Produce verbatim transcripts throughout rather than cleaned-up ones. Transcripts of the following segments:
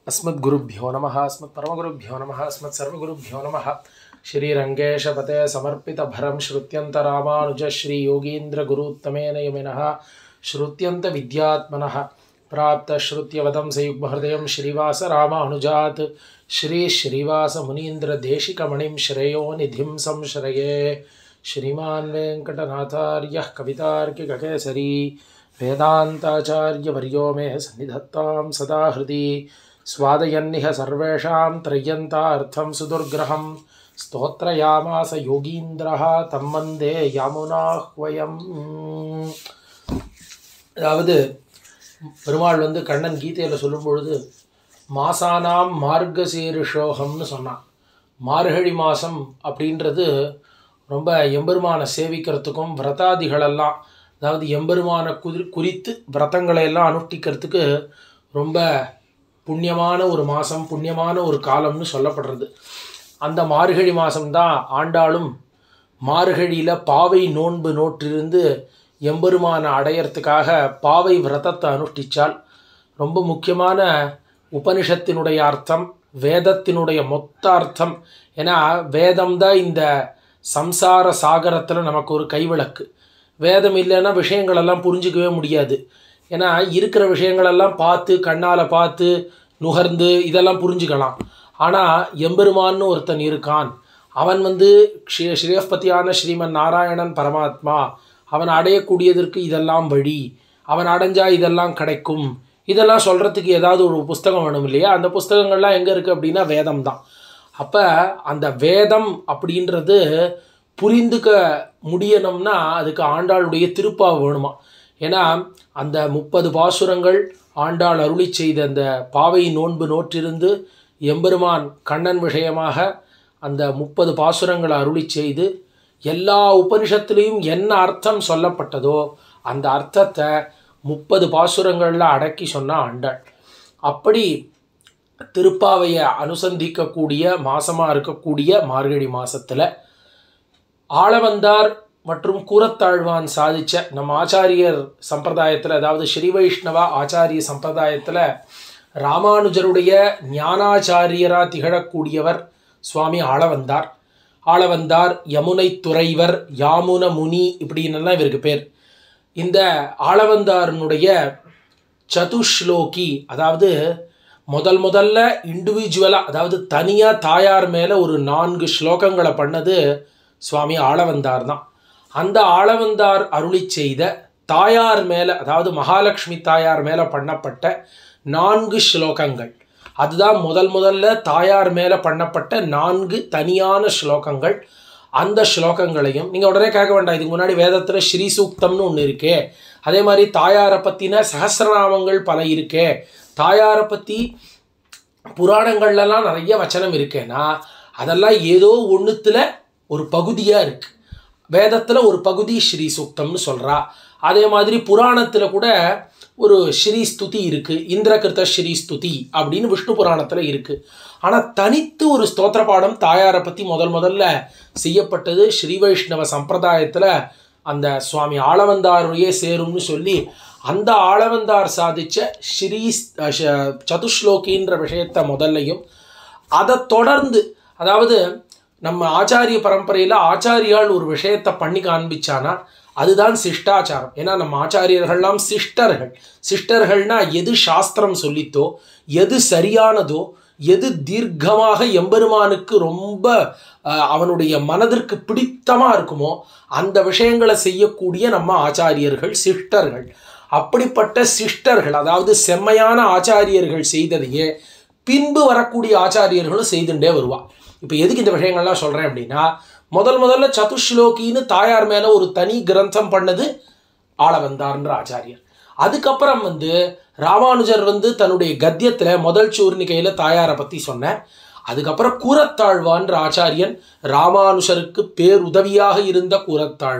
अस्मद्गुरुभ्यो नमः अस्मत्परमगुरुभ्यो नमः अस्मत्सर्वगुरुभ्यो नमः श्रीरङ्गेशपते समर्पितभरं श्रुत्यन्तरामानुज श्रीयोगीन्द्रगुरुत्तमेन यमिनः श्रुत्यन्तविद्यात्मनः प्राप्तश्रुत्यवदं सयुग्महृदयं श्रीवासरामानुजात् श्रीश्रीवासमुनीन्द्रदेशिकमणिं श्रेयो निधिं संश्रये श्रीमान् वेङ्कटनाथार्यः कवितार्किककेसरी वेदान्ताचार्यवर्यो मे सन्निधत्तां सदा हृदि स्वादयन्निह सर्वेषां त्रय्यन्तार्थं सुदुर्ग्रहं स्तोत्रयामास योगीन्द्रः तं वन्दे यामुनाह्वयम्. அதாவது பெருமாள் வந்து கண்ணன் கீதையில் சொல்லும் பொழுது மாசானாம் மார்கசீரிஷோகம்னு சொன்னான். மார்கழி மாதம் அப்படின்றது ரொம்ப எம்பெருமானை சேவிக்கிறதுக்கும் விரதாதிகளெல்லாம், அதாவது எம்பெருமான குறி குறித்து விரதங்களை எல்லாம் அனுஷ்டிக்கிறதுக்கு ரொம்ப புண்ணியமான ஒரு மாதம், புண்ணியமான ஒரு காலம்னு சொல்லப்படுறது. அந்த மார்கழி மாதம்தான் ஆண்டாளும் மார்கழியில் பாவை நோன்பு நோற்றிருந்து எம்பெருமானை அடையறதுக்காக பாவை விரதத்தை அனுஷ்டித்தால். ரொம்ப முக்கியமான உபனிஷத்தினுடைய அர்த்தம், வேதத்தினுடைய மொத்த அர்த்தம். ஏன்னா வேதம்தான் இந்த சம்சார சாகரத்தில் நமக்கு ஒரு கைவிளக்கு. வேதம் இல்லைன்னா விஷயங்களெல்லாம் புரிஞ்சிக்கவே முடியாது. ஏன்னா இருக்கிற விஷயங்களெல்லாம் பார்த்து கண்ணால் பார்த்து நுகர்ந்து இதெல்லாம் புரிஞ்சுக்கலாம். ஆனால் எம்பெருமான்னு ஒருத்தன் இருக்கான், அவன் வந்து ஸ்ரீ ஸ்ரீயப்பதியான ஸ்ரீமன் நாராயணன் பரமாத்மா, அவன் அடையக்கூடியதற்கு இதெல்லாம் வழி, அவன் அடைஞ்சால் இதெல்லாம் கிடைக்கும், இதெல்லாம் சொல்கிறதுக்கு ஏதாவது ஒரு புஸ்தகம் வேணும் இல்லையா? அந்த புஸ்தகங்கள்லாம் எங்கே இருக்குது அப்படின்னா வேதம் தான். அப்போ அந்த வேதம் அப்படின்றது புரிந்துக்க முடியணும்னா அதுக்கு ஆண்டாளுடைய திருப்பாவை வேணுமா. ஏன்னா அந்த முப்பது பாசுரங்கள் ஆண்டாள் அருளி செய்த அந்த பாவை நோன்பு நோற்றிருந்து எம்பெருமான் கண்ணன் விஷயமாக அந்த முப்பது பாசுரங்களை அருளி செய்து எல்லா உபனிஷத்துலேயும் என்ன அர்த்தம் சொல்லப்பட்டதோ அந்த அர்த்தத்தை முப்பது பாசுரங்களில் அடக்கி சொன்னால் ஆண்டாள். அப்படி திருப்பாவையை அனுசந்திக்கக்கூடிய மாதமாக இருக்கக்கூடிய மார்கழி மாதத்தில் ஆளவந்தார் மற்றும் கூரத்தாழ்வான் சாதித்த நம்ம ஆச்சாரியர் சம்பிரதாயத்தில், அதாவது ஸ்ரீ வைஷ்ணவா ஆச்சாரிய சம்பிரதாயத்தில் ராமானுஜருடைய ஞானாச்சாரியராக திகழக்கூடியவர் சுவாமி ஆளவந்தார். ஆளவந்தார், யமுனை துறைவர், யாமுன முனி இப்படின்னெல்லாம் இவருக்கு பேர். இந்த ஆளவந்தாரனுடைய சதுஷ்லோகி, அதாவது முதல் முதல்ல இண்டிவிஜுவலாக, அதாவது தனியாக தாயார் மேலே ஒரு நான்கு ஸ்லோகங்களை பண்ணது சுவாமி ஆளவந்தார் தான். அந்த ஆளவந்தார் அருளி செய்த தாயார் மேலே, அதாவது மகாலட்சுமி தாயார் மேலே பண்ணப்பட்ட நான்கு ஸ்லோகங்கள், அதுதான் முதல் முதல்ல தாயார் மேலே பண்ணப்பட்ட நான்கு தனியான ஸ்லோகங்கள். அந்த ஸ்லோகங்களையும் நீங்கள் உடனே கேட்க வேண்டாம், இதுக்கு முன்னாடி வேதத்தில் ஸ்ரீ சூக்தம்னு ஒன்று இருக்கே, அதே மாதிரி தாயாரை பற்றின சகசிரநாமங்கள் பல இருக்கே, தாயாரை பற்றி புராணங்கள்லாம் நிறைய வச்சனம் இருக்கேன்னா அதெல்லாம் ஏதோ ஒன்றுத்தில் ஒரு பகுதியாக இருக்குது. வேதத்தில் ஒரு பகுதி ஸ்ரீ சூக்தம்னு சொல்கிறா. அதே மாதிரி புராணத்தில் கூட ஒரு ஸ்ரீ ஸ்துதி இருக்குது, இந்திரகிருத்த ஸ்ரீ ஸ்துதி அப்படின்னு விஷ்ணு புராணத்தில் இருக்குது. ஆனால் தனித்து ஒரு ஸ்தோத்திர பாடம் தாயாரை பற்றி முதல் முதல்ல செய்யப்பட்டது ஸ்ரீ வைஷ்ணவ சம்பிரதாயத்தில் அந்த சுவாமி ஆளவந்தாரையே சேரும்னு சொல்லி அந்த ஆளவந்தார் சாதித்த ஸ்ரீ சதுஷ்லோகின்ற விஷயத்தை முதல்லையும், அதை தொடர்ந்து, அதாவது நம்ம ஆச்சாரிய பரம்பரையில் ஆச்சாரியால் ஒரு விஷயத்தை பண்ணி காண்பிச்சானா அதுதான் சிஷ்டாச்சாரம். ஏன்னா நம்ம ஆச்சாரியர்கள்லாம் சிஷ்டர்கள். சிஷ்டர்கள்னால் எது சாஸ்திரம் சொல்லித்தோ, எது சரியானதோ, எது தீர்க்கமாக எம்பெருமானுக்கு ரொம்ப அவனுடைய மனதிற்கு பிடித்தமாக இருக்குமோ அந்த விஷயங்களை செய்யக்கூடிய நம்ம ஆச்சாரியர்கள் சிஷ்டர்கள். அப்படிப்பட்ட சிஷ்டர்கள், அதாவது செம்மையான ஆச்சாரியர்கள் செய்ததையே பின்பு வரக்கூடிய ஆச்சாரியர்களும் செய்துட்டே வருவா. இப்போ எதுக்கு இந்த விஷயங்கள்லாம் சொல்கிறேன் அப்படின்னா, முதல் முதல்ல சதுஷ்லோகின்னு தாயார் மேலே ஒரு தனி கிரந்தம் பண்ணது ஆளவந்தார்ன்ற ஆச்சாரியர். அதுக்கப்புறம் வந்து ராமானுஜர் வந்து தன்னுடைய கத்தியத்தில் முதல் சூர்ணிகையில் தாயாரை பற்றி சொன்னார். அதுக்கப்புறம் கூரத்தாழ்வான்ற ஆச்சாரியன், ராமானுஜருக்கு பேருதவியாக இருந்த கூரத்தாழ்வான்,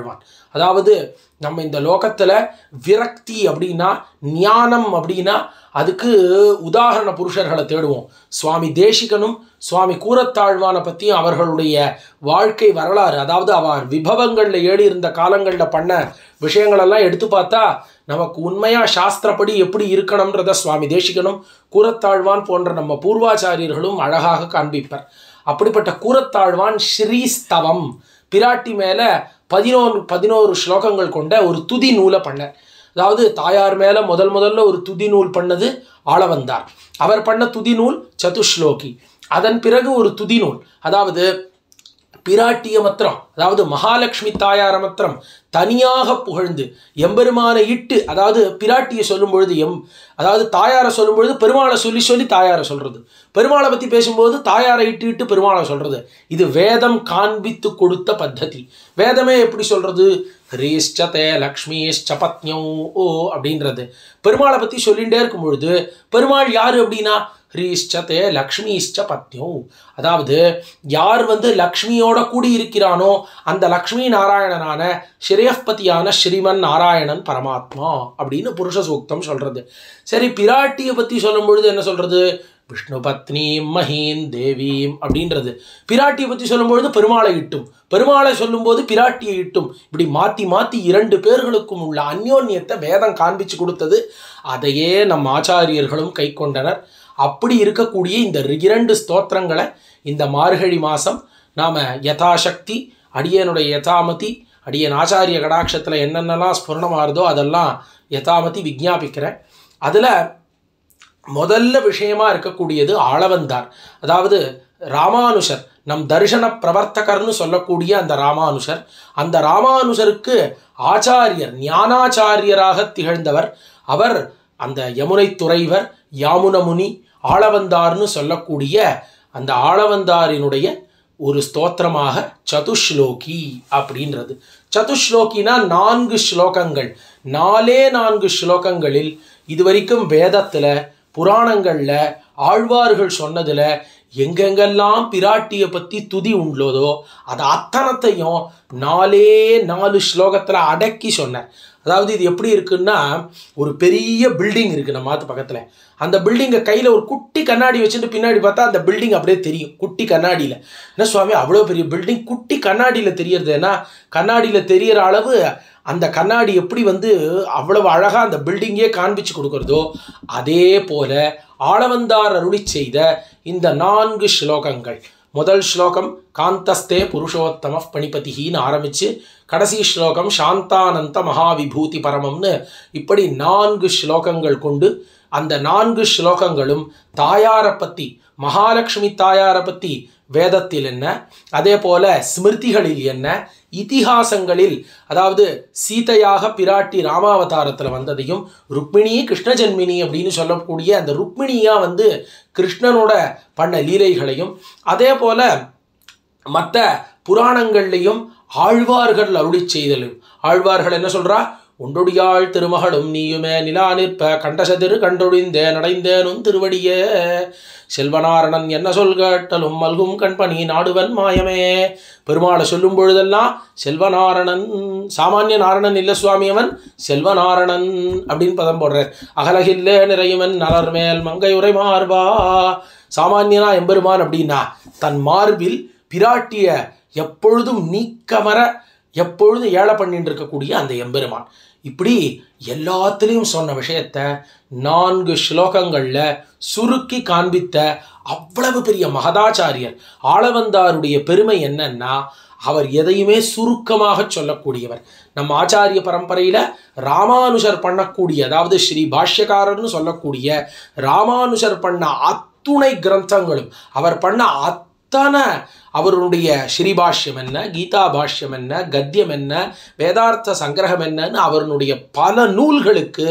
அதாவது நம்ம இந்த லோகத்தில் விரக்தி அப்படின்னா, ஞானம் அப்படின்னா அதுக்கு உதாரண புருஷர்களை தேடுவோம். சுவாமி தேசிகனும் சுவாமி கூரத்தாழ்வான பற்றியும் அவர்களுடைய வாழ்க்கை வரலாறு, அதாவது அவர் விபவங்களில் ஏறி இருந்த காலங்களில் பண்ண விஷயங்களெல்லாம் எடுத்து பார்த்தா நமக்கு உண்மையாக சாஸ்திரப்படி எப்படி இருக்கணும்ன்றத சுவாமி தேசிகனும் கூரத்தாழ்வான் போன்ற நம்ம பூர்வாச்சாரியர்களும் அழகாக காண்பிப்பர். அப்படிப்பட்ட கூரத்தாழ்வான் ஸ்ரீஸ்தவம் பிராட்டி மேலே பதினோரு பதினோரு ஸ்லோகங்கள் கொண்ட ஒரு துதி நூலை பண்ணார். அதாவது தாயார் மேலே முதல் முதல்ல ஒரு துதி நூல் பண்ணது ஆளவந்தார். அவர் பண்ண துதி நூல் சதுஸ்லோகி. அதன் பிறகு ஒரு துதி நூல், அதாவது பிராட்டிய மத்திரம், அதாவது மகாலட்சுமி தாயார மத்திரம் தனியாக புகழ்ந்து எம்பெருமானை இட்டு, அதாவது பிராட்டியை சொல்லும் பொழுது எம் அதாவது தாயாரை சொல்லும் பொழுது பெருமாளை சொல்லி சொல்லி தாயாரை சொல்கிறது, பெருமாளை பற்றி பேசும்போது தாயாரை இட்டு இட்டு பெருமாளை சொல்கிறது. இது வேதம் காண்பித்து கொடுத்த பத்ததி. வேதமே எப்படி சொல்கிறது? ஹ்ரீஷ்சதே லக்ஷ்மீஷ்ச பத்னியோ ஓ அப்படின்றது. பெருமாளை பற்றி சொல்லிகிட்டே இருக்கும் பொழுது பெருமாள் யார் அப்படின்னா ஹ்ரீஷ்சதே லக்ஷ்மீஷ்ச பத்னியோ, அதாவது யார் வந்து லக்ஷ்மியோட கூடி இருக்கிறானோ அந்த லக்ஷ்மி நாராயணனான ஸ்ரீயப்பதியான ஸ்ரீமன் நாராயணன் பரமாத்மா அப்படின்னு புருஷ சூக்தம் சொல்கிறது. சரி, பிராட்டியை பற்றி சொல்லும் பொழுது என்ன சொல்கிறது? விஷ்ணு பத்னி மஹீன் தேவீம் அப்படின்றது. பிராட்டியை பற்றி சொல்லும்பொழுது பெருமாளை இட்டும், பெருமாளை சொல்லும்போது பிராட்டியை இட்டும், இப்படி மாற்றி மாற்றி இரண்டு பேர்களுக்கும் உள்ள அந்யோன்யத்தை வேதம் காண்பிச்சு கொடுத்தது. அதையே நம் ஆச்சாரியர்களும் கை கொண்டனர். அப்படி இருக்கக்கூடிய இந்த இரண்டு ஸ்தோத்திரங்களை இந்த மார்கழி மாதம் நாம் யதாசக்தி அடியனுடைய யதாமதி அடியன் ஆச்சாரிய கடாட்சத்தில் என்னென்னலாம் ஸ்புரணமாகுதோ அதெல்லாம் யதாமதி விஜ்ஞாபிக்கிறேன். அதில் முதல்ல விஷயமா இருக்கக்கூடியது ஆளவந்தார், அதாவது ராமானுஷர், நம் தர்ஷன பிரவர்த்தகர்னு சொல்லக்கூடிய அந்த ராமானுஷர். அந்த ராமானுஷருக்கு ஆச்சாரியர், ஞானாச்சாரியராக திகழ்ந்தவர் அவர். அந்த யமுனை துறைவர் யாமுனமுனி ஆளவந்தார்னு சொல்லக்கூடிய அந்த ஆளவந்தாரினுடைய ஒரு ஸ்தோத்திரமாக சதுஸ்லோகி அப்படின்றது. சதுஸ்லோகினா நான்கு ஸ்லோகங்கள். நாலே நான்கு ஸ்லோகங்களில் இதுவரைக்கும் வேதத்தில் புராணங்களில் ஆழ்வார்கள் சொன்னதில் எங்கெங்கெல்லாம் பிராட்டியை பற்றி துதி உண்டோதோ அது அத்தனத்தையும் நாலே நாலு ஸ்லோகத்தில் அடக்கி சொன்னார். அதாவது இது எப்படி இருக்குன்னா, ஒரு பெரிய பில்டிங் இருக்குது நம்ம மாத்து பக்கத்தில். அந்த பில்டிங்கை கையில் ஒரு குட்டி கண்ணாடி வச்சுட்டு பின்னாடி பார்த்தா அந்த பில்டிங் அப்படியே தெரியும் குட்டி கண்ணாடியில். என்ன சுவாமி அவ்வளோ பெரிய பில்டிங் குட்டி கண்ணாடியில் தெரியறது? ஏன்னா கண்ணாடியில் தெரிகிற அளவு அந்த கண்ணாடி எப்படி வந்து அவ்வளவு அழகாக அந்த பில்டிங்கே காண்பிச்சு கொடுக்குறதோ அதே போல ஆளவந்தார் அருளி செய்த இந்த நான்கு ஸ்லோகங்கள். முதல் ஸ்லோகம் காந்தஸ்தே புருஷோத்தம பணிபதின்னு ஆரம்பித்து கடைசி ஸ்லோகம் சாந்தானந்த மகாவிபூதி பரமம்னு இப்படி நான்கு ஸ்லோகங்கள் கொண்டு அந்த நான்கு ஸ்லோகங்களும் தாயாரை பற்றி, மகாலட்சுமி தாயாரை பற்றி வேதத்தில் என்ன, அதே போல ஸ்மிருதிகளில் என்ன, இதிகாசங்களில் அதாவது சீதையாக பிராட்டி ராமாவதாரத்தில் வந்ததையும், ருக்மிணி கிருஷ்ண ஜென்மினி அப்படின்னு சொல்லக்கூடிய அந்த ருக்மிணியாக வந்து கிருஷ்ணனோட பண்ண லீலைகளையும், அதே போல மற்ற புராணங்கள்லையும் ஆழ்வார்கள் அருளி செய்தலும். ஆழ்வார்கள் என்ன சொல்கிறா? ஒண்டொடியாள் திருமகளும் நீயுமே நிலா நிற்ப கண்டசதிரு கண்டொழிந்தே நடைந்தேனும் திருவடியே செல்வநாரணன் என்ன சொல் கேட்டலும் மல்கும் கண்பணி நாடுவன் மாயமே. பெருமாளை சொல்லும் பொழுதெல்லாம் செல்வநாரணன், சாமானிய நாரணன் இல்லை சுவாமி, அவன் செல்வநாரணன் அப்படின்னு பதம் போடுறார். அகலகில்லே நிறையுவன் நலர் மேல் மங்கை உரை மார்பா. சாமானியனா எம்பெருமான் அப்படின்னா தன் மார்பில் பிராட்டிய எப்பொழுதும் நீக்கமர எப்பொழுதும் ஏழை பண்ணிட்டு இருக்கக்கூடிய அந்த எம்பெருமான். இப்படி எல்லாத்துலேயும் சொன்ன விஷயத்தை நான்கு ஸ்லோகங்களில் சுருக்கி காண்பித்த அவ்வளவு பெரிய மகதாச்சாரியர். ஆளவந்தாருடைய பெருமை என்னன்னா அவர் எதையுமே சுருக்கமாக சொல்லக்கூடியவர். நம்ம ஆச்சாரிய பரம்பரையில் ராமானுஷர் பண்ணக்கூடிய, அதாவது ஸ்ரீ பாஷ்யக்காரர்னு சொல்லக்கூடிய ராமானுஷர் பண்ண அத்துணை கிரந்தங்களும், அவர் பண்ண அத்தனை அவருடைய ஸ்ரீபாஷ்யம் என்ன, கீதா பாஷ்யம் என்ன, கத்தியம் என்ன, வேதார்த்த சங்கிரகம் என்னன்னு அவருடைய பல நூல்களுக்கு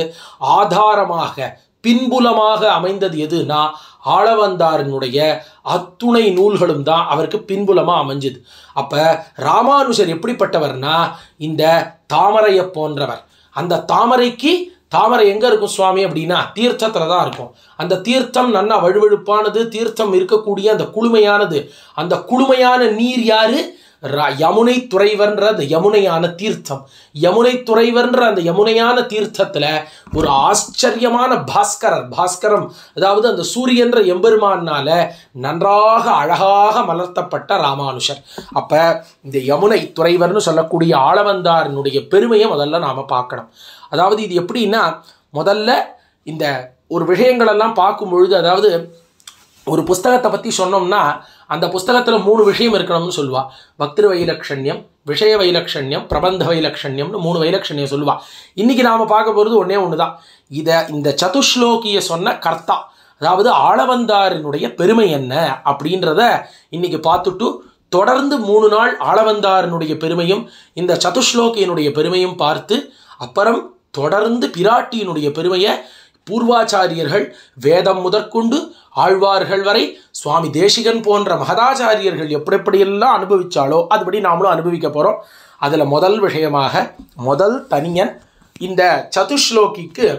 ஆதாரமாக பின்புலமாக அமைந்தது எதுனா ஆளவந்தாரினுடைய அத்துணை நூல்களும் தான் அவருக்கு பின்புலமாக அமைஞ்சுது. அப்போ ராமானுஷர் எப்படிப்பட்டவர்னா இந்த தாமரையை போன்றவர். அந்த தாமரைக்கு தாமரை எங்கே இருக்கும் சுவாமி அப்படின்னா தீர்த்தத்தில் தான் இருக்கும். அந்த தீர்த்தம் நன்னா வழுவழுப்பானது, தீர்த்தம் இருக்கக்கூடிய அந்த குளுமையானது. அந்த குளுமையான நீர் யாரு? யமுனை துறைவர்ன்ற அந்த யமுனையான தீர்த்தம், யமுனை துறைவர்ன்ற அந்த யமுனையான தீர்த்தத்தில் ஒரு ஆச்சரியமான பாஸ்கரர், பாஸ்கரம் அதாவது அந்த சூரியன்ற எம்பெருமானால நன்றாக அழகாக மலர்த்தப்பட்ட ராமானுஷர். அப்போ இந்த யமுனை துறைவர்னு சொல்லக்கூடிய ஆளவந்தாரனுடைய பெருமையை முதல்ல நாம் பார்க்கணும். அதாவது இது எப்படின்னா, முதல்ல இந்த ஒரு விஷயங்களெல்லாம் பார்க்கும் பொழுது, அதாவது ஒரு புஸ்தகத்தை பற்றி சொன்னோம்னா அந்த புஸ்தகத்தில் மூணு விஷயம் இருக்கணும்னு சொல்லுவாள். பக்திரு வைலக்ஷண்யம், விஷய வைலக்ஷண்யம், பிரபந்த வைலக்ஷண்யம்னு மூணு வைலக்ஷண்யம் சொல்லுவாள். இன்றைக்கி நாம் பார்க்க போகிறது ஒன்றே ஒன்று தான். இதை இந்த சதுஸ்லோகியை சொன்ன கர்த்தா, அதாவது ஆளவந்தாரினுடைய பெருமை என்ன அப்படின்றத இன்றைக்கி பார்த்துட்டு தொடர்ந்து மூணு நாள் ஆளவந்தாரினுடைய பெருமையும் இந்த சதுஸ்லோகியினுடைய பெருமையும் பார்த்து அப்புறம் தொடர்ந்து பிராட்டியினுடைய பெருமையை பூர்வாச்சாரியர்கள் வேதம் முதற்கொண்டு ஆழ்வார்கள் வரை சுவாமி தேசிகன் போன்ற மகதாச்சாரியர்கள் எப்படி எப்படியெல்லாம் அனுபவித்தாலோ அதுபடி நாமளும் அனுபவிக்க போகிறோம். அதில் முதல் விஷயமாக முதல் தனியன் இந்த சதுஸ்லோகிக்கு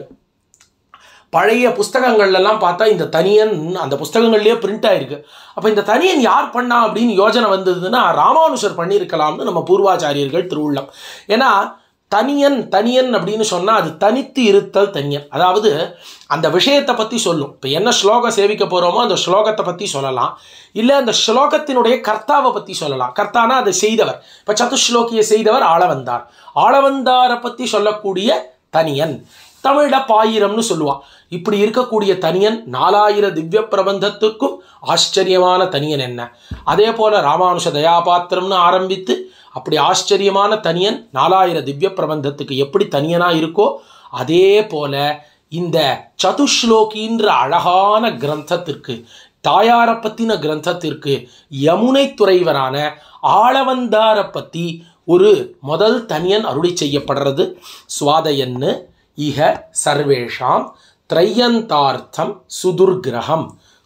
பழைய புஸ்தகங்கள்லாம் பார்த்தா இந்த தனியன் அந்த புஸ்தகங்கள்லேயே பிரிண்ட் ஆகிருக்கு. அப்போ இந்த தனியன் யார் பண்ணா அப்படின்னு யோஜனை வந்ததுன்னா ராமானுஷர் பண்ணியிருக்கலாம்னு நம்ம பூர்வாச்சாரியர்கள் திருவுள்ளம். ஏன்னா தனியன் தனியன் அப்படின்னு சொன்னால் அது தனித்து இருத்தல் தனியன், அதாவது அந்த விஷயத்தை பற்றி சொல்லும். இப்போ என்ன ஸ்லோகம் சேவிக்க போகிறோமோ அந்த ஸ்லோகத்தை பற்றி சொல்லலாம், இல்லை அந்த ஸ்லோகத்தினுடைய கர்த்தாவை பற்றி சொல்லலாம். கர்த்தானா அதை செய்தவர். இப்போ சதுஸ்லோகியை செய்தவர் ஆளவந்தார். ஆளவந்தாரை பற்றி சொல்லக்கூடிய தனியன் தமிழில் பாயிரம்னு சொல்லுவாள். இப்படி இருக்கக்கூடிய தனியன் நாலாயிர திவ்ய பிரபந்தத்துக்கும் ஆச்சரியமான தனியன் என்ன. அதே போல் ராமானுஷ தயாபாத்திரம்னு ஆரம்பித்து அப்படி ஆச்சரியமான தனியன் நாலாயிர திவ்ய பிரபந்தத்துக்கு எப்படி தனியனாக இருக்கோ அதே போல இந்த சதுஸ்லோகின்ற அழகான கிரந்தத்திற்கு, தாயாரை பற்றின கிரந்தத்திற்கு யமுனை துறைவரான ஆளவந்தாரை பற்றி ஒரு முதல் தனியன் அருளி செய்யப்படுறது. சுவாதயன்னு இஹ சர்வேஷாம் த்ரையந்தார்த்தம் சுதுர்கிரகம்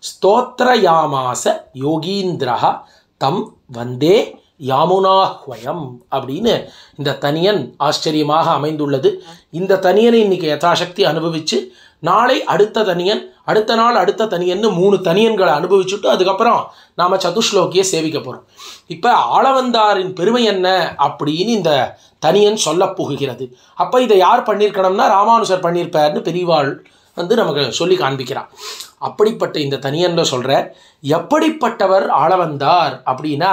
ஸ்தோத்ரயாமாச யோகீந்திரஹ தம் வந்தே யாமுனாஹ்வயம் அப்படின்னு இந்த தனியன் ஆச்சரியமாக அமைந்துள்ளது. இந்த தனியனை இன்றைக்கி யதாசக்தி அனுபவித்து நாளை அடுத்த தனியன், அடுத்த நாள் அடுத்த தனியன்னு மூணு தனியன்களை அனுபவிச்சுட்டு அதுக்கப்புறம் நாம் சதுஸ்லோகியை சேவிக்க போகிறோம். இப்போ ஆளவந்தாரின் பெருமை என்ன அப்படின்னு இந்த தனியன் சொல்ல புகுகிறது. அப்போ இதை யார் பண்ணியிருக்கணும்னா ராமானுஷர் பண்ணியிருப்பார்னு பெரியவாள் வந்து நமக்கு சொல்லி காண்பிக்கிறார். அப்படிப்பட்ட இந்த தனியன்ல சொல்கிற எப்படிப்பட்டவர் ஆளவந்தார் அப்படின்னா,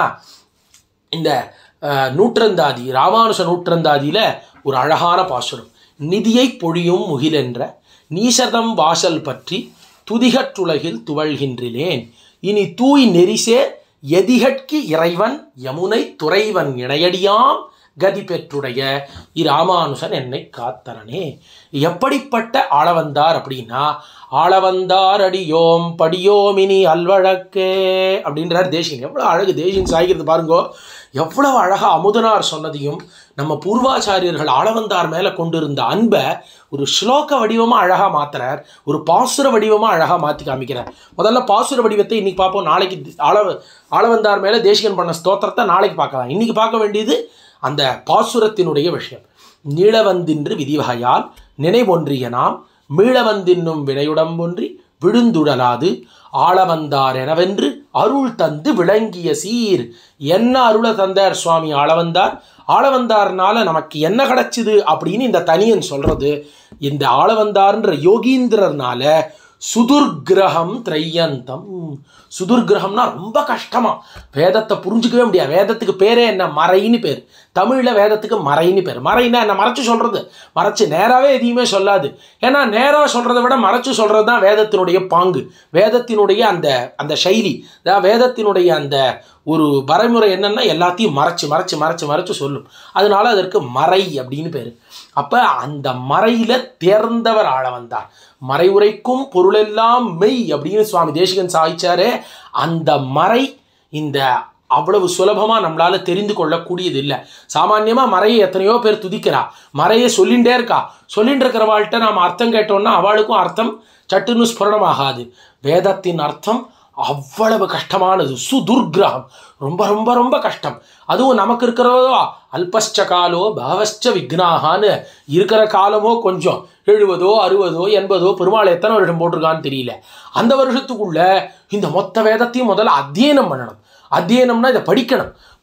இந்த நூற்றந்தாதி ராமானுஷ நூற்றந்தாதியில் ஒரு அழகான பாசுரம், நிதியை பொழியும் முகிலென்ற நீசதம் வாசல் பற்றி துதிகற்றுலகில் துவழ்கின்றேன் இனி தூய் நெரிசே எதிகட்கு இறைவன் யமுனை துறைவன் இணையடியாம் கதி பெற்றுடைய இராமானுஷன் என்னை காத்தரனே. எப்படிப்பட்ட ஆளவந்தார் அப்படின்னா, ஆளவந்தார் அடியோம் படியோமினி அல்வழக்கே அப்படின்றார் தேசிகன். எவ்வளோ அழகு தேசிகன் சாய்கிறது பாருங்கோ. எவ்வளவு அழகாக அமுதனார் சொன்னதையும் நம்ம பூர்வாச்சாரியர்கள் ஆளவந்தார் மேலே கொண்டிருந்த அன்பை ஒரு ஸ்லோக வடிவமாக அழகாக மாற்றுறார், ஒரு பாசுர வடிவமாக அழகாக மாற்றி காமிக்கிறார். முதல்ல பாசுர வடிவத்தை இன்றைக்கி பார்ப்போம். நாளைக்கு ஆள ஆளவந்தார் மேலே தேசிகன் பண்ண ஸ்தோத்திரத்தை நாளைக்கு பார்க்கலாம். இன்றைக்கி பார்க்க வேண்டியது அந்த பாசுரத்தினுடைய விஷயம். நீளவந்தின்று விதிவகையால் நினைவொன்றிய நாம் மீளவந்தின்னும் வினையுடம்பொன்றி விழுந்துடலாது ஆளவந்தார் எனவென்று அருள் தந்து விளங்கிய சீர். என்ன அருளை தந்தார் சுவாமி ஆளவந்தார், ஆளவந்தார்னால நமக்கு என்ன கிடைச்சிது அப்படின்னு இந்த தனியன் சொல்கிறது. இந்த ஆளவந்தார்ன்ற யோகீந்திரர்னால சுதுர்கிரகம் திரையந்தம். சுதுர்கிரகம்னா ரொம்ப கஷ்டமா, வேதத்தை புரிஞ்சுக்கவே முடியாது. வேதத்துக்கு பேரே என்ன, மறைன்னு பேர். தமிழில் வேதத்துக்கு மறைன்னு பேர். மறைன்னா என்ன, மறைச்சு சொல்கிறது. மறைச்சு நேராகவே எதையுமே சொல்லாது. ஏன்னா நேராக சொல்கிறத விட மறைச்சு சொல்கிறது தான் வேதத்தினுடைய பாங்கு, வேதத்தினுடைய அந்த அந்த சைலி. அதாவது வேதத்தினுடைய அந்த ஒரு வரைமுறை என்னென்னா எல்லாத்தையும் மறைச்சு மறைச்சு மறைச்சு மறைச்சு சொல்லும். அதனால அதற்கு மறை அப்படின்னு பேர். அப்போ அந்த மறையில் தேர்ந்தவர் ஆளவந்தார். மறைவுரைக்கும் பொருளெல்லாம் மெய் அப்படின்னு சுவாமி தேசிகன் சாய்ச்சாரே. அந்த மறை இந்த அவ்வளவு சுலபமாக நம்மளால் தெரிந்து கொள்ளக்கூடியது இல்லை. சாமான்யமாக மறையை எத்தனையோ பேர் துதிக்கிறா, மறையை சொல்லிகிட்டே இருக்கா. சொல்லிட்டு இருக்கிறவாள்கிட்ட நாம் அர்த்தம் கேட்டோம்னா அவளுக்கும் அர்த்தம் சட்டுன்னு ஸ்புரணமாகாது. வேதத்தின் அர்த்தம் அவ்வளவு கஷ்டமானது. சுதுர்கிரகம், ரொம்ப ரொம்ப ரொம்ப கஷ்டம். அதுவும் நமக்கு இருக்கிறதோ அல்பஸ்ச காலோ பவஸ்ச விக்னாகான்னு இருக்கிற காலமோ கொஞ்சம் எழுபதோ அறுபதோ எண்பதோ பெருமாள் எத்தனை வருஷம் போட்டிருக்கான்னு தெரியல. அந்த வருஷத்துக்குள்ள இந்த மொத்த வேதத்தையும் முதல்ல அத்தியனம் பண்ணணும். அத்தியனம்னா இதை படிக்கணும்.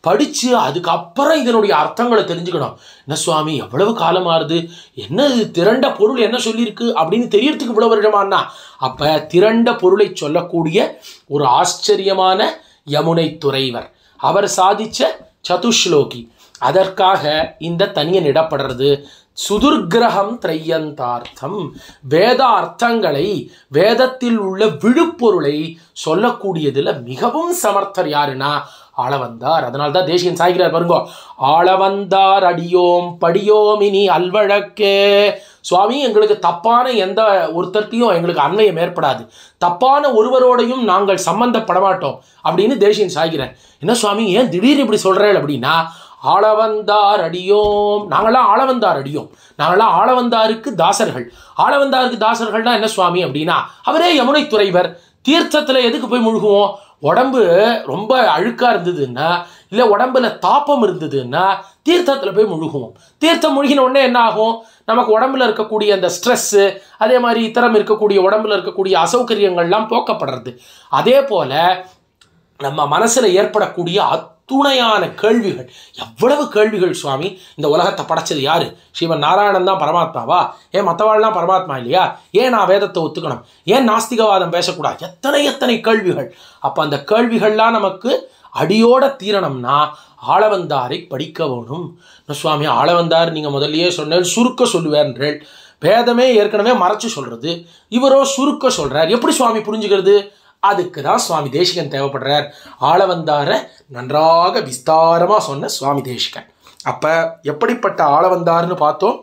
படித்து அதுக்கப்புறம் இதனுடைய அர்த்தங்களை தெரிஞ்சுக்கணும். என்ன சுவாமி எவ்வளவு காலமாறுது, என்ன இது திரண்ட பொருள் என்ன சொல்லியிருக்கு அப்படின்னு தெரியறதுக்கு இவ்வளவு வருடமானா, அப்போ திரண்ட பொருளை சொல்லக்கூடிய ஒரு ஆச்சரியமான யமுனை துறைவர் அவர் சாதிச்ச சதுஸ்லோகி. அதற்காக இந்த தனியன் இடப்படுறது. சுதுர்கிரகம் திரையந்தார்த்தம், வேத அர்த்தங்களை வேதத்தில் உள்ள விழுப்பொருளை சொல்லக்கூடியதில் மிகவும் சமர்த்தர் யாருன்னா ஆளவந்தார். அதனால தான் தேசிகன் சாய்கிறார் பாருங்க, ஆளவந்தார் அடியோம் படியோமினி அல்வழக்கே. சுவாமி எங்களுக்கு தப்பான எந்த ஒருத்தர்த்தையும் எங்களுக்கு அன்வயம் ஏற்படாது, தப்பான ஒருவரோடையும் நாங்கள் சம்பந்தப்பட மாட்டோம் அப்படின்னு தேசிகன் சாய்கிறார். என்ன சுவாமி ஏன் திடீர்னு இப்படி சொல்கிறேன் அப்படின்னா, ஆளவந்தார் அடியோம், நாங்களாம் ஆளவந்தார் அடியோம், நாங்களாம் ஆளவந்தாருக்கு தாசர்கள். ஆளவந்தாருக்கு தாசர்கள்னா என்ன சுவாமி அப்படின்னா, அவரே யமுனை துறைவர். தீர்த்தத்தில் எதுக்கு போய் முழுகுவோம்? உடம்பு ரொம்ப அழுக்காக இருந்ததுன்னா, இல்லை உடம்புல தாப்பம் இருந்ததுன்னா தீர்த்தத்தில் போய் முழுகுவோம். தீர்த்தம் முழுகின உடனே என்ன ஆகும்? நமக்கு உடம்புல இருக்கக்கூடிய அந்த ஸ்ட்ரெஸ்ஸு, அதே மாதிரி இத்தரம் இருக்கக்கூடிய உடம்புல இருக்கக்கூடிய அசௌகரியங்கள்லாம் போக்கப்படுறது. அதே போல் நம்ம மனசில் ஏற்படக்கூடிய துணையான கேள்விகள், எவ்வளவு கேள்விகள் சுவாமி. இந்த உலகத்தை படைச்சது யாரு? ஸ்ரீமன் நாராயணன் தான் பரமாத்மாவா? ஏன் மற்றவாள்லாம் பரமாத்மா இல்லையா? ஏன் நான் வேதத்தை ஒத்துக்கணும்? ஏன் நாஸ்திகவாதம் பேசக்கூடாது? எத்தனை எத்தனை கேள்விகள். அப்போ அந்த கேள்விகள்லாம் நமக்கு அடியோட தீரணும்னா ஆளவந்தாரை படிக்க வேணும். சுவாமி ஆளவந்தார் நீங்கள் முதல்லையே சொன்னேன், சுருக்க சொல்லுவேன்றேள். வேதமே ஏற்கனவே மறைச்சு சொல்கிறது, இவரோ சுருக்க சொல்கிறார். எப்படி சுவாமி புரிஞ்சுக்கிறது? அதுக்கு தான் சுவாமி தேசிகன் தேவைப்படுறார். ஆளவந்தாரை நன்றாக விஸ்தாரமாக சொன்ன சுவாமி தேசிகன். அப்போ எப்படிப்பட்ட ஆளவந்தார்னு பார்த்தோம்,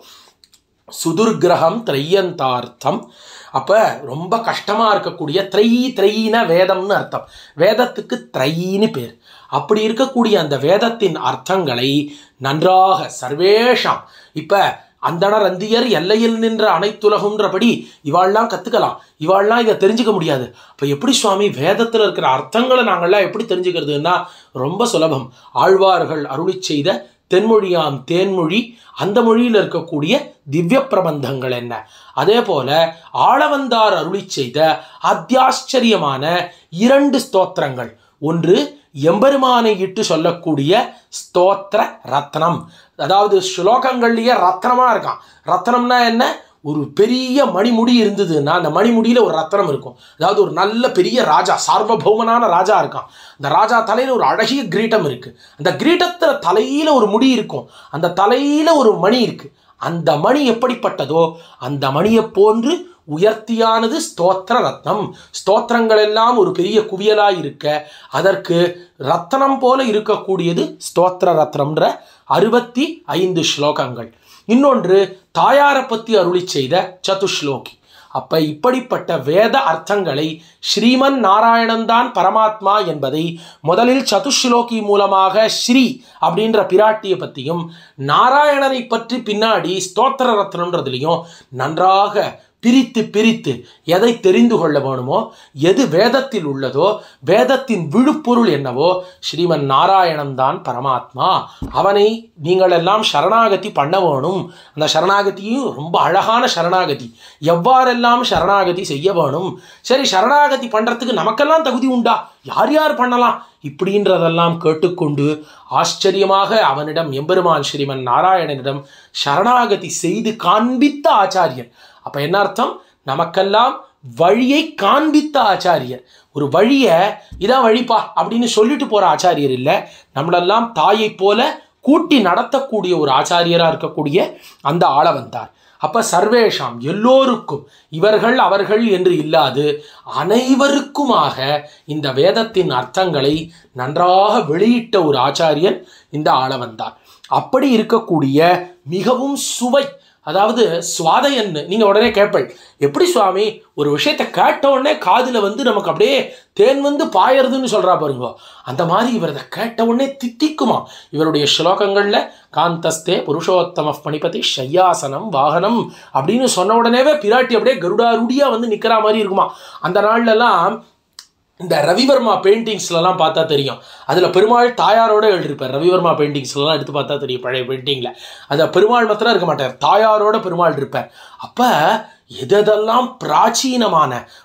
சுதுர்கிரகம் திரையந்தார்த்தம். அப்போ ரொம்ப கஷ்டமாக இருக்கக்கூடிய த்ரை த்ரையின வேதம்னு அர்த்தம், வேதத்துக்கு த்ரைன்னு பேர். அப்படி இருக்கக்கூடிய அந்த வேதத்தின் அர்த்தங்களை நன்றாக சர்வேஷாம், இப்போ அந்தணர் அந்தியர் எல்லையில் நின்ற அனைத்துலகுன்றபடி இவாள்லாம் கற்றுக்கலாம், இவாள்லாம் இதை தெரிஞ்சுக்க முடியாது. இப்போ எப்படி சுவாமி வேதத்தில் இருக்கிற அர்த்தங்களை நாங்கள்லாம் எப்படி தெரிஞ்சுக்கிறதுன்னா ரொம்ப சுலபம். ஆழ்வார்கள் அருளி செய்த தென்மொழியாம் தேன்மொழி, அந்த மொழியில் இருக்கக்கூடிய திவ்ய பிரபந்தங்கள் என்ன, அதே போல ஆளவந்தார் அருளி செய்த அத்தியாச்சரியமான இரண்டு ஸ்தோத்திரங்கள். ஒன்று எம்பெருமானை இட்டு சொல்லக்கூடிய ஸ்தோத்திர ரத்னம், அதாவது ஸ்லோகங்கள்லேயே ரத்னமாக இருக்கான். ரத்னம்னா என்ன? ஒரு பெரிய மணிமுடி இருந்ததுன்னா அந்த மணிமுடியில் ஒரு ரத்னம் இருக்கும். அதாவது ஒரு நல்ல பெரிய ராஜா, சார்வபௌமனான ராஜா இருக்கான். அந்த ராஜா தலையில் ஒரு அழகிய கிரீட்டம் இருக்குது. அந்த கிரீட்டத்தில் தலையில் ஒரு முடி இருக்கும், அந்த தலையில் ஒரு மணி இருக்குது. அந்த மணி எப்படிப்பட்டதோ அந்த மணியை போன்று உயர்த்தியானது ஸ்தோத்திர ரத்னம். ஸ்தோத்திரங்கள் எல்லாம் ஒரு பெரிய குவியலாக இருக்க அதற்கு ரத்னம் போல இருக்கக்கூடியது ஸ்தோத்திர ரத்னம்ன்ற அறுபத்தி ஐந்து ஸ்லோகங்கள். இன்னொன்று தாயாரை பற்றி அருளி செய்த சதுஸ்லோகி. அப்போ இப்படிப்பட்ட வேத அர்த்தங்களை ஸ்ரீமன் நாராயணன் தான் பரமாத்மா என்பதை முதலில் சதுஸ்லோகி மூலமாக ஸ்ரீ அப்படின்ற பிராட்டியை பற்றியும் நாராயணனை பற்றி பின்னாடி ஸ்தோத்திர ரத்னன்றதுலையும் நன்றாக பிரித்து பிரித்து எதை தெரிந்து கொள்ள வேணுமோ, எது வேதத்தில் உள்ளதோ, வேதத்தின் விழுப்பொருள் என்னவோ ஸ்ரீமன் நாராயணன் தான் பரமாத்மா, அவனை நீங்கள் எல்லாம் சரணாகதி பண்ண வேணும். அந்த சரணாகதியும் ரொம்ப அழகான சரணாகதி. எவ்வாறெல்லாம் சரணாகதி செய்ய வேணும், சரி சரணாகதி பண்ணுறதுக்கு நமக்கெல்லாம் தகுதி உண்டா, யார் யார் பண்ணலாம் இப்படின்றதெல்லாம் கேட்டுக்கொண்டு ஆச்சரியமாக அவனிடம் எம்பெருமான் ஸ்ரீமன் நாராயணனிடம் சரணாகதி செய்து காண்பித்த ஆச்சாரியன். அப்போ என்ன அர்த்தம்? நமக்கெல்லாம் வழியை காண்பித்த ஆச்சாரியர். ஒரு வழியை இதான் வழிப்பா அப்படின்னு சொல்லிட்டு போகிற ஆச்சாரியர் இல்லை, நம்மளெல்லாம் தாயை போல கூட்டி நடத்தக்கூடிய ஒரு ஆச்சாரியராக இருக்கக்கூடிய அந்த ஆளவந்தார். அப்போ சர்வேஷாம் எல்லோருக்கும், இவர்கள் அவர்கள் என்று இல்லாது அனைவருக்குமாக இந்த வேதத்தின் அர்த்தங்களை நன்றாக வெளியிட்ட ஒரு ஆச்சாரியன் இந்த ஆளவந்தார். அப்படி இருக்கக்கூடிய மிகவும் சுவை, அதாவது சுவாதையன்னு நீங்கள் உடனே கேட்பள், எப்படி சுவாமி ஒரு விஷயத்தை கேட்டவுடனே காதில் வந்து நமக்கு அப்படியே தேன் வந்து பாயறதுன்னு சொல்கிறா பாருங்க, அந்த மாதிரி இவர் அதை கேட்டவுடனே தித்திக்குமா. இவருடைய ஸ்லோகங்களில் காந்தஸ்தே புருஷோத்தம பணிபதி ஷையாசனம் வாகனம் அப்படின்னு சொன்ன உடனேவே பிராட்டி அப்படியே கருடாரூடியாக வந்து நிற்கிற மாதிரி இருக்குமா. அந்த நாள்லலாம் இந்த ரவிவர்மா பெயிண்டிங்ஸ்லாம் பார்த்தா தெரியும், அதில் பெருமாள் தாயாரோடு எழுதியிருப்பார். ரவிவர்மா பெயிண்டிங்ஸ்லாம் எடுத்து பார்த்தா தெரியும், பழைய பெயிண்டிங்கில் அந்த பெருமாள் மாத்திரம் இருக்க மாட்டார், தாயாரோட பெருமாள் இருப்பார். அப்போ எதெல்லாம் பிராச்சீனமான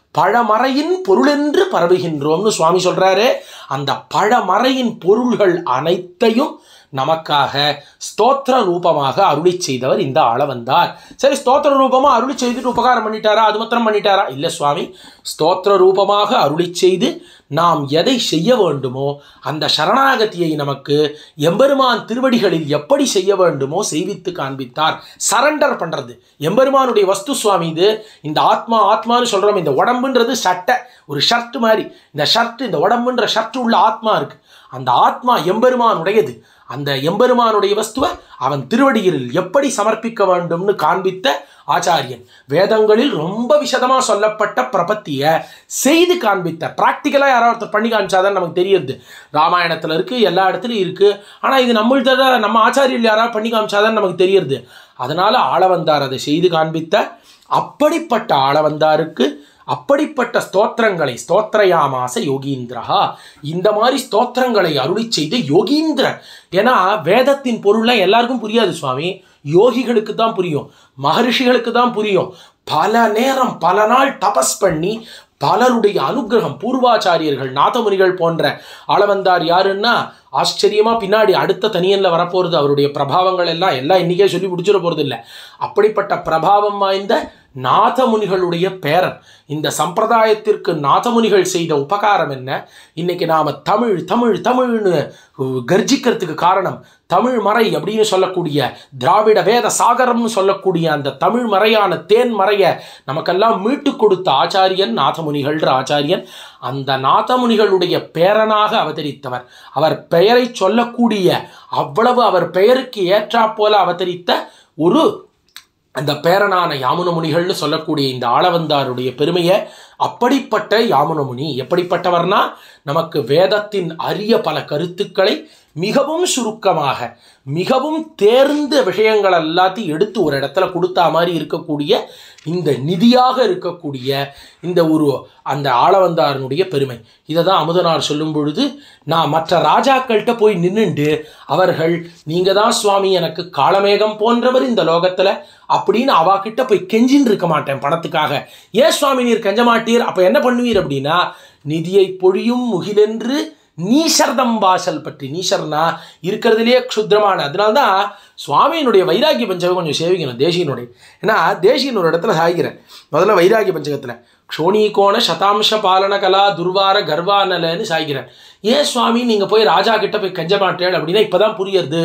பழமறையின் பொருளென்று பரவுகின்றோம்னு சுவாமி சொல்றாரு. அந்த பழமறையின் பொருள்கள் அனைத்தையும் நமக்காக ஸ்தோத்திர ரூபமாக அருளி செய்தவர் இந்த ஆளவந்தார். சரி, ஸ்தோத்திர ரூபமாக அருளி செய்துட்டு உபகாரம் பண்ணிட்டாரா? அது மாத்திரம் பண்ணிட்டாரா? இல்லை சுவாமி. ஸ்தோத்திர ரூபமாக அருளி செய்து நாம் எதை செய்ய வேண்டுமோ அந்த சரணாகதியை நமக்கு எம்பெருமான் திருவடிகளில் எப்படி செய்ய வேண்டுமோ செய்வித்து காண்பித்தார். சரண்டர் பண்ணுறது எம்பெருமானுடைய வஸ்து சுவாமி. இது இந்த ஆத்மா ஆத்மான்னு சொல்கிறோம். இந்த உடம்புன்றது சட்டை, ஒரு ஷர்ட் மாதிரி. இந்த ஷர்ட், இந்த உடம்புன்ற ஷர்ட் உள்ள ஆத்மா இருக்குது. அந்த ஆத்மா எம்பெருமானுடையது. அந்த எம்பெருமானுடைய வஸ்துவை அவன் திருவடியில் எப்படி சமர்ப்பிக்க வேண்டும்னு காண்பித்த ஆச்சாரியன். வேதங்களில் ரொம்ப விசதமாக சொல்லப்பட்ட பிரபத்தியை செய்து காண்பித்த. ப்ராக்டிக்கலாக யாராவது ஒருத்தர் பண்ணி காமிச்சாதான் நமக்கு தெரியுது. ராமாயணத்தில் இருக்குது, எல்லா இடத்துலையும் இருக்குது. ஆனால் இது நம்மள்கிட்ட நம்ம ஆச்சாரியர்கள் யாராவது பண்ணி காமிச்சாதான் நமக்கு தெரியுது. அதனால் ஆளவந்தார் அதை செய்து காண்பித்த. அப்படிப்பட்ட ஆளவந்தாருக்கு அப்படிப்பட்ட ஸ்தோத்திரங்களை ஸ்தோத்திரயாமாச யோகீந்திரா, இந்த மாதிரி ஸ்தோத்திரங்களை அருளி செய்து யோகீந்திரன். ஏன்னா வேதத்தின் பொருளை எல்லாருக்கும் புரியாது சுவாமி. யோகிகளுக்கு தான் புரியும், மகரிஷிகளுக்கு தான் புரியும். பல நேரம் பல நாள் தபஸ் பண்ணி பலருடைய அனுகிரகம், பூர்வாச்சாரியர்கள் நாதமுனிகள் போன்ற ஆளவந்தார் யாருன்னா ஆச்சரியமாக பின்னாடி அடுத்த தனியனில் வரப்போகிறது. அவருடைய பிரபாவங்கள் எல்லாம் எல்லாம் இன்றைக்கே சொல்லி முடிச்சிட போகிறது இல்லை. அப்படிப்பட்ட பிரபாவம் வாய்ந்த நாதமுனிகளுடைய பேரன். இந்த சம்பிரதாயத்திற்கு நாதமுனிகள் செய்த உபகாரம் என்ன? இன்னைக்கு நாம் தமிழ் தமிழ் தமிழ்னு கர்ஜிக்கிறதுக்கு காரணம் தமிழ் மறை அப்படின்னு சொல்லக்கூடிய திராவிட வேத சாகரம்னு சொல்லக்கூடிய அந்த தமிழ் மறையான தேன் மறையை நமக்கெல்லாம் மீட்டு கொடுத்த ஆச்சாரியன் நாதமுனிகள்ன்ற ஆச்சாரியன். அந்த நாதமுனிகளுடைய பேரனாக அவதரித்தவர். அவர் பெயரை சொல்லக்கூடிய அவ்வளவு அவர் பெயருக்கு ஏற்றா போல அவதரித்த ஒரு அந்த பேரனான யாமுன முனிகள்னு சொல்லக்கூடிய இந்த ஆளவந்தாருடைய பெருமையை, அப்படிப்பட்ட யாமுன முனி எப்படிப்பட்டவர்னா நமக்கு வேதத்தின் அரிய பல கருத்துக்களை மிகவும் சுருக்கமாக மிகவும் தேர்ந்த விஷயங்கள் எல்லாத்தையும் எடுத்து ஒரு இடத்துல கொடுத்தா மாதிரி இருக்கக்கூடிய இந்த நிதியாக இருக்கக்கூடிய இந்த ஒரு அந்த ஆளவந்தாரனுடைய பெருமை. இதை தான் அமுதனார் சொல்லும் பொழுது, நான் மற்ற ராஜாக்கள்கிட்ட போய் நின்றுண்டு அவர்கள் நீங்கள் தான் சுவாமி எனக்கு காளமேகம் போன்றவர் இந்த லோகத்தில் அப்படின்னு அவாக்கிட்ட போய் கெஞ்சின்னு இருக்க மாட்டேன் பணத்துக்காக. ஏன் சுவாமி நீர் கெஞ்ச மாட்டீர்? அப்போ என்ன பண்ணுவீர் அப்படின்னா, நிதியை பொழியும் முகிலென்று நீசர்தம் வாசல் பற்றி. நீசர்னா இருக்கிறதுலேயே க்ஷுத்ரமான. அதனால்தான் சுவாமியினுடைய வைராகிய பஞ்சகம் கொஞ்சம் சேவிக்கணும் தேசியனுடைய. ஏன்னா தேசியன் ஒரு இடத்துல சாய்கிறேன் முதல்ல வைராகிய பஞ்சகத்தில் க்ஷோணீகோண சதாம்ச பாலன கலா துர்வார கர்வானலன்னு சாய்கிறேன். ஏன் சுவாமி நீங்கள் போய் ராஜா கிட்ட போய் கெஞ்ச மாட்டேன் அப்படின்னா இப்போ தான் புரியுறது.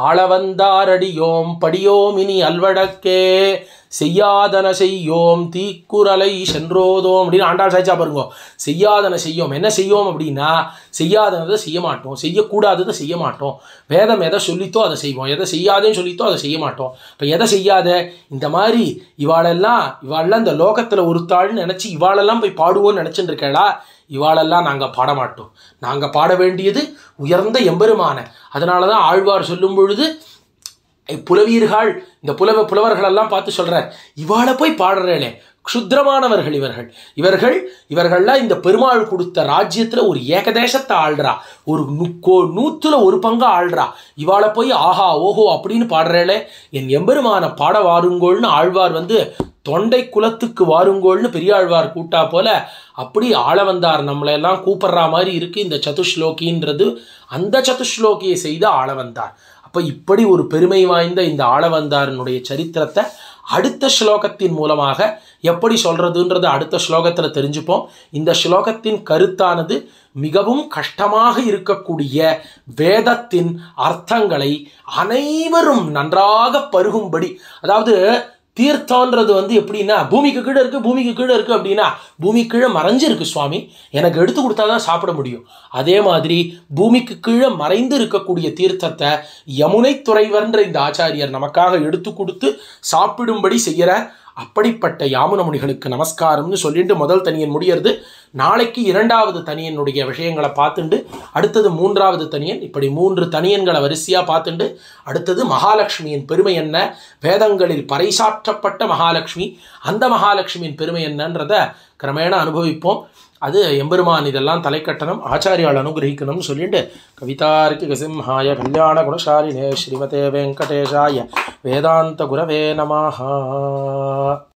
ஆளவந்தாரடியோம் படியோம் இனி அல்வடக்கே செய்யாதன செய்யோம் தீக்குறலை சென்றோதோம் அப்படின்னு ஆண்டாள் சாய்ச்சா பாருங்க. செய்யாதன செய்யோம், என்ன செய்யோம் அப்படின்னா செய்யாதனதை செய்ய மாட்டோம், செய்யக்கூடாததை செய்ய மாட்டோம். வேதம் எதை சொல்லித்தோ அதை செய்வோம், எதை செய்யாதேன்னு சொல்லித்தோ அதை செய்ய மாட்டோம். இப்போ எதை செய்யாத இந்த மாதிரி இவாளெல்லாம் இவாளெல்லாம் இந்த லோகத்தில் ஒருத்தாள்னு நினச்சி இவாளெல்லாம் போய் பாடுவோன்னு நினச்சிட்டு இருக்கேளா? இவாளெல்லாம் நாங்கள் பாட மாட்டோம். நாங்கள் பாட வேண்டியது உயர்ந்த எம்பெருமான. அதனால தான் ஆழ்வார் சொல்லும் பொழுது புலவீர்கள் இந்த புலவ புலவர்களெல்லாம் பார்த்து சொல்கிறார், இவாளை போய் பாடுறேனே க்ஷுத்ரமானவர்கள் இவர்கள் இவர்கள் இவர்கள்லாம் இந்த பெருமாள் கொடுத்த ராஜ்யத்தில் ஒரு ஏகதேசத்தை ஆள்றா, ஒரு நுக்கோ நூற்றுல ஒரு பங்கா ஆள்றா. இவாளை போய் ஆஹா ஓஹோ அப்படின்னு பாடுறேளே, என் எம்பெருமான பாட வாருங்கோள்னு ஆழ்வார் வந்து தொண்டை குலத்துக்கு வாருங்கோள்னு பெரியாழ்வார் கூட்டா போல அப்படி ஆளவந்தார் நம்மளையெல்லாம் கூப்பிட்றா மாதிரி இருக்குது இந்த சதுஸ்லோகின்றது. அந்த சதுஸ்லோகியை செய்த ஆளவந்தார். அப்போ இப்படி ஒரு பெருமை வாய்ந்த இந்த ஆளவந்தாரனுடைய சரித்திரத்தை அடுத்த ஸ்லோகத்தின் மூலமாக எப்படி சொல்கிறதுன்றது அடுத்த ஸ்லோகத்தில் தெரிஞ்சுப்போம். இந்த ஸ்லோகத்தின் கருத்தானது மிகவும் கஷ்டமாக இருக்கக்கூடிய வேதத்தின் அர்த்தங்களை அனைவரும் நன்றாக பருகும்படி, அதாவது தீர்த்தம்ன்றது வந்து எப்படின்னா பூமிக்கு கீழே இருக்குது பூமிக்கு கீழே இருக்குது அப்படின்னா பூமி கீழே மறைஞ்சு இருக்குது சுவாமி, எனக்கு எடுத்து கொடுத்தா தான் சாப்பிட முடியும். அதே மாதிரி பூமிக்கு கீழே மறைந்து இருக்கக்கூடிய தீர்த்தத்தை யமுனை துறைவர்ன்ற இந்த ஆச்சாரியர் நமக்காக எடுத்து கொடுத்து சாப்பிடும்படி செய்கிற அப்படிப்பட்ட யாமுன முனிகளுக்கு நமஸ்காரம்னு சொல்லிட்டு முதல் தனியன் முடியறது. நாளைக்கு இரண்டாவது தனியனுடைய விஷயங்களை பார்த்துண்டு அடுத்தது மூன்றாவது தனியன், இப்படி மூன்று தனியன்களை வரிசையாக பார்த்துண்டு அடுத்தது மகாலட்சுமியின் பெருமை என்ன, வேதங்களில் பறைசாற்றப்பட்ட மகாலட்சுமி, அந்த மகாலட்சுமியின் பெருமை என்னன்றதை கிரமேண அனுபவிப்போம். அது எம்பெருமான் இதெல்லாம் தலைக்கட்டணும், ஆச்சாரியால் அனுகிரகிக்கணும்னு சொல்லிட்டு கவிதார்க்கிக சிம்ஹாய கல்யாண குணசாலினே ஸ்ரீமதே வெங்கடேஷாய வேதாந்த குரவே நமஹ.